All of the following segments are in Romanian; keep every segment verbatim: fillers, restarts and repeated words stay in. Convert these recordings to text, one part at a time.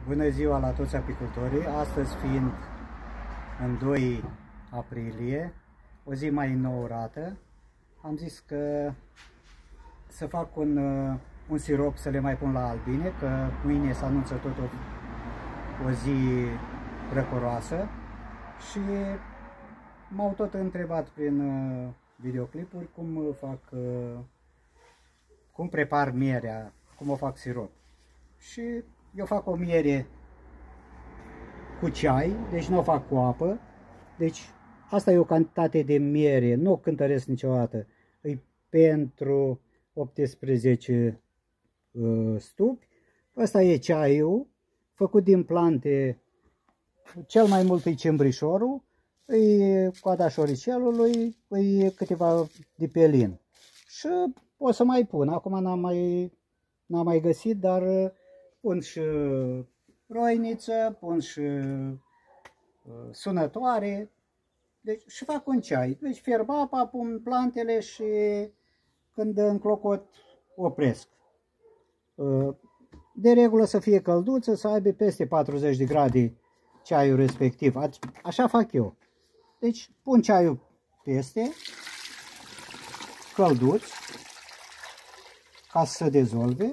Bună ziua la toți apicultorii! Astăzi fiind în doi aprilie, o zi mai înnourată, am zis că să fac un, un sirop să le mai pun la albine, că mâine se anunță tot o, o zi răcoroasă și m-au tot întrebat prin videoclipuri cum fac, cum prepar mierea, cum o fac sirop. Și eu fac o miere cu ceai, deci nu o fac cu apă. Deci asta e o cantitate de miere, nu o cântăresc niciodată. E pentru optsprezece uh, stupi. Ăsta e ceaiul, făcut din plante, cel mai mult e cembrișorul, e coada șoricelului, e câteva de pelin. Și o să mai pun, acum n-am mai, n-am mai găsit, dar pun și roiniță, pun și uh, sunătoare, deci și fac un ceai. Deci fierb apa, pun plantele și când înclocot opresc. Uh, de regulă să fie călduță, să aibă peste patruzeci de grade ceaiul respectiv. A, așa fac eu. Deci pun ceaiul peste, călduț, ca să se dezolve.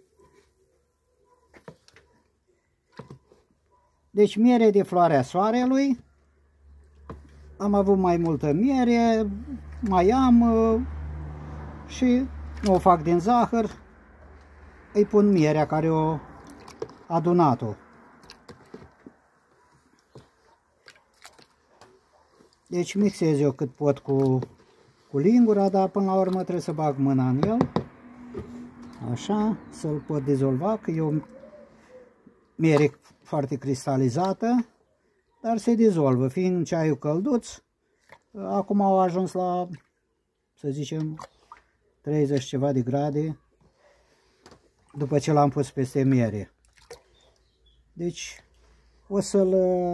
Deci miere de floarea soarelui, am avut mai multă miere, mai am și nu o fac din zahăr, îi pun mierea care o adunat-o. Deci mixez eu cât pot cu, cu lingura, dar până la urmă trebuie să bag mâna în el, așa, să-l pot dizolva, că eu miere foarte cristalizată, dar se dizolvă, fiind ceaiul călduț. Acum au ajuns la, să zicem, treizeci ceva de grade după ce l-am pus peste miere. Deci o să-l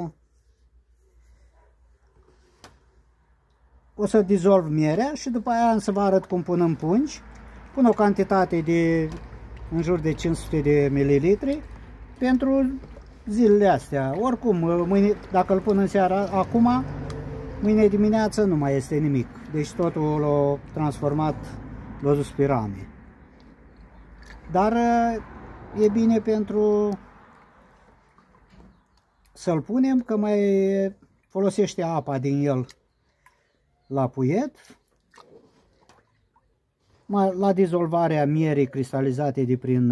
o să dizolv mierea și după aia am să vă arăt cum pun în pungi. Pun o cantitate de în jur de cinci sute de mililitri pentru zilele astea. Oricum, mâine, dacă îl pun în seara acum, mâine dimineață nu mai este nimic. Deci totul l-a transformat, l-a dus pe rame. Dar e bine pentru să-l punem, că mai folosește apa din el la puiet, la dizolvarea mierii cristalizate de prin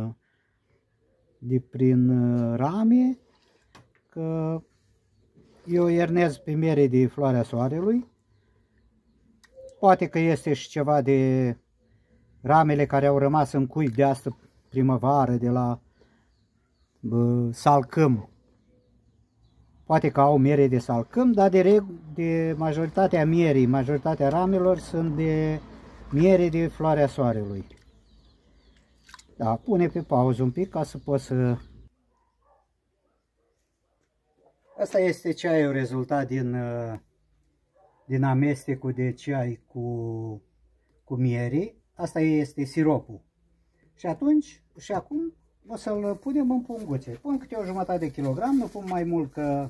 de prin rame, că eu iernez pe miere de floarea soarelui. Poate că este și ceva de ramele care au rămas în cuib de astă primăvară, de la bă, salcâm. Poate că au miere de salcâm, dar de, de majoritatea mierii, majoritatea ramelor sunt de miere de floarea soarelui. Da, pune pe pauză un pic ca să pot să... Asta este ceaiul rezultat din, din amestecul de ceai cu, cu miere. Asta este siropul. Și atunci, și acum o să-l punem în punguțe. Pun câte o jumătate de kilogram, nu pun mai mult că,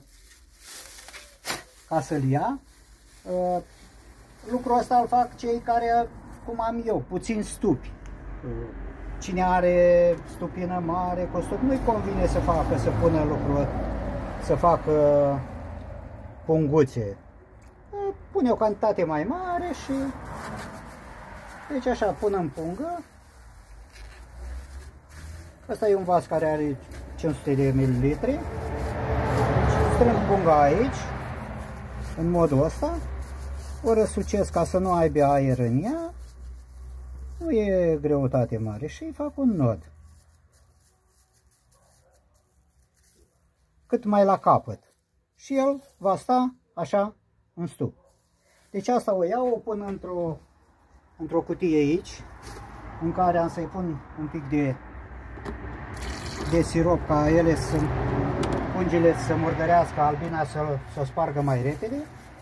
ca să-l ia. Lucrul ăsta îl fac cei care, cum am eu, puțin stupi. Cine are stupină mare, costut, nu-i convine să facă, să pună lucruri, să facă punguțe. Pune o cantitate mai mare și, deci așa, pun în pungă. Asta e un vas care are cinci sute de mililitri. Strâng punga aici, în modul ăsta. O răsucesc ca să nu aibă aer în ea. Nu e greutate mare și îi fac un nod. Cât mai la capăt. Și el va sta așa în stup. Deci asta o iau, o pun într-o într-o cutie aici, în care am să-i pun un pic de, de sirop ca ele să, pungile să murdărească, albina să, să o spargă mai repede.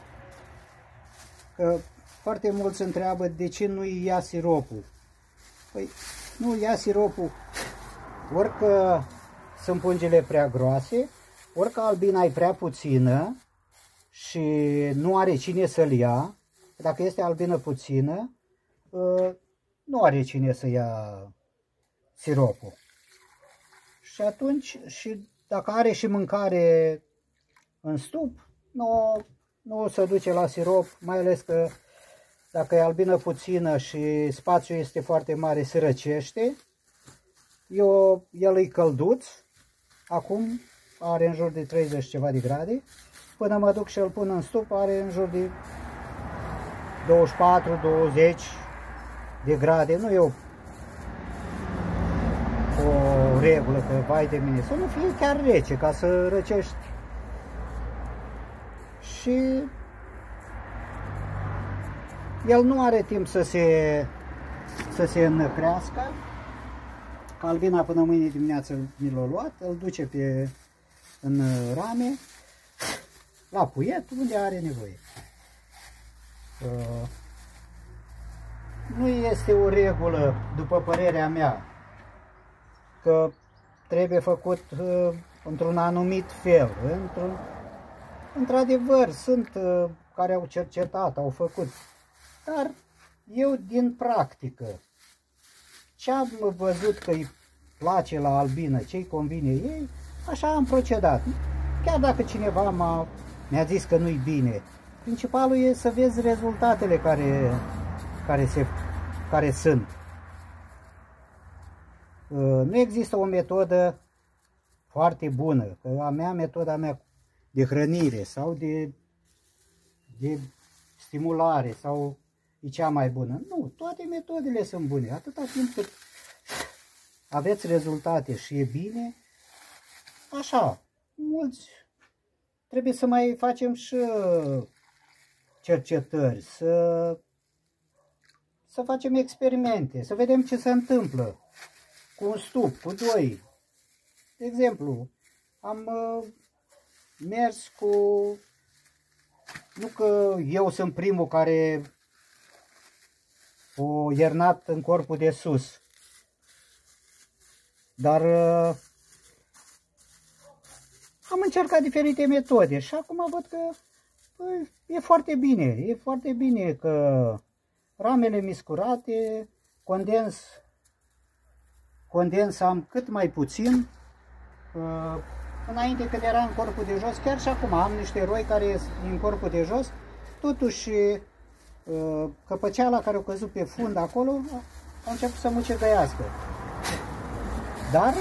Că foarte mulți întreabă de ce nu ia siropul. Păi nu ia siropul, orică sunt pungile prea groase, ori că albina e prea puțină și nu are cine să-l ia. Dacă este albină puțină, nu are cine să ia siropul. Și atunci, și dacă are și mâncare în stup, nu, nu se duce la sirop, mai ales că dacă e albină puțină și spațiul este foarte mare, se răcește. Eu, el e călduț, acum are în jur de treizeci ceva de grade. Până mă duc și îl pun în stup, are în jur de douăzeci și patru douăzeci de grade. Nu e o, o regulă că vai de mine, să nu fie chiar rece, ca să răcești. Și el nu are timp să se, să se înăcrească. Albina până mâine dimineață mi l-a luat, îl duce pe, în rame, la puiet, unde are nevoie. Uh, nu este o regulă, după părerea mea, că trebuie făcut uh, într-un anumit fel. Într-un, într-adevăr, sunt uh, care au cercetat, au făcut, dar eu din practică, ce am văzut că îi place la albină, ce-i convine ei, așa am procedat. Chiar dacă cineva m-a, mi-a zis că nu-i bine, principalul e să vezi rezultatele care, care, se, care sunt. Nu există o metodă foarte bună, că a mea, metoda mea de hrănire sau de, de stimulare sau e cea mai bună. Nu, toate metodele sunt bune. Atâta timp cât aveți rezultate și e bine, așa, mulți trebuie să mai facem și cercetări, să, să facem experimente, să vedem ce se întâmplă cu un stup, cu doi. De exemplu, am uh, mers cu, nu că eu sunt primul care o iernat în corpul de sus, dar uh, am încercat diferite metode și acum văd că păi, e foarte bine, e foarte bine că ramele miscurate, condens, condens am cât mai puțin. Uh, înainte când era în corpul de jos, chiar și acum am niște roi care sunt în corpul de jos, totuși uh, căpăceala care a căzut pe fund acolo a început să mucegăiască. Dar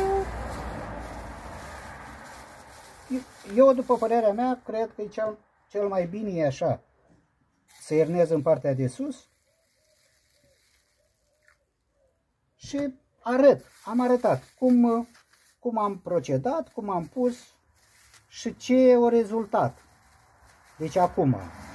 eu, după părerea mea, cred că e cel, cel mai bine e așa, să iernez în partea de sus și arăt, am arătat cum, cum am procedat, cum am pus și ce o rezultat. Deci acum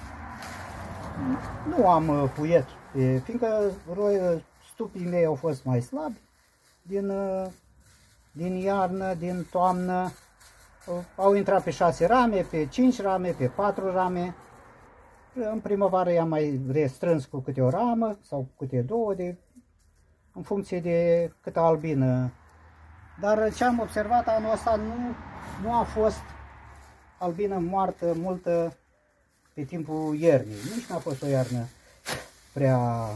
nu am puiet, fiindcă stupii mei au fost mai slabi din, din iarnă, din toamnă. Au intrat pe șase rame, pe cinci rame, pe patru rame. În primăvară i-am mai restrâns cu câte o ramă sau cu câte două, de, în funcție de câtă albină. Dar ce am observat anul ăsta, nu, nu a fost albină moartă multă pe timpul iernii. Nici nu a fost o iarnă prea,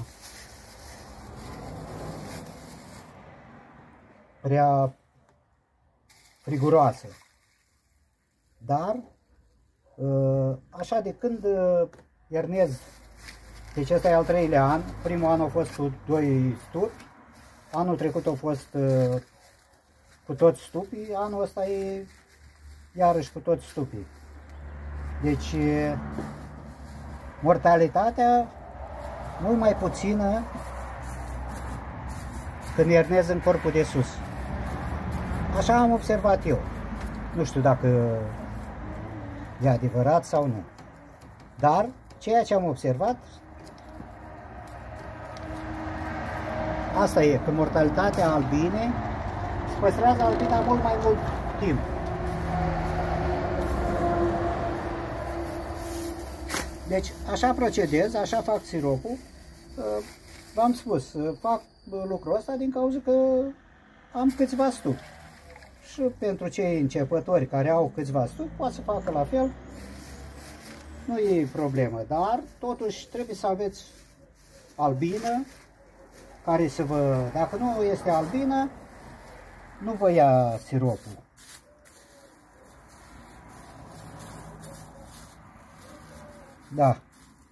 prea friguroasă. Dar, așa de când iernez, deci ăsta e al treilea an, primul an a fost cu doi stupi, anul trecut a fost cu toți stupii, anul ăsta e iarăși cu toți stupii. Deci, mortalitatea mult mai puțină când iernez în corpul de sus. Așa am observat eu. Nu știu dacă e adevărat sau nu. Dar ceea ce am observat, asta e, că mortalitatea albinei se păstrează albina mult mai mult timp. Deci așa procedez, așa fac siropul. V-am spus, fac lucrul ăsta din cauza că am câțiva stupi. Și pentru cei începători care au câțiva stupi, poate să facă la fel. Nu e problemă, dar totuși trebuie să aveți albină, care să vă, dacă nu este albină, nu vă ia siropul. Da.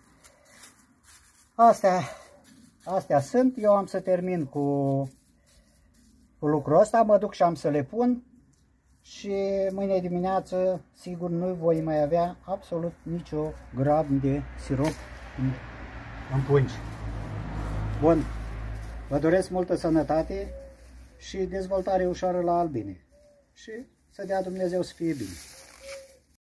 Astea, astea sunt. Eu am să termin cu, cu lucrul ăsta. Mă duc și am să le pun. Și mâine dimineață, sigur, nu voi mai avea absolut nicio gram de sirop în, în pungi. Bun. Vă doresc multă sănătate și dezvoltare ușoară la albine. Și să dea Dumnezeu să fie bine.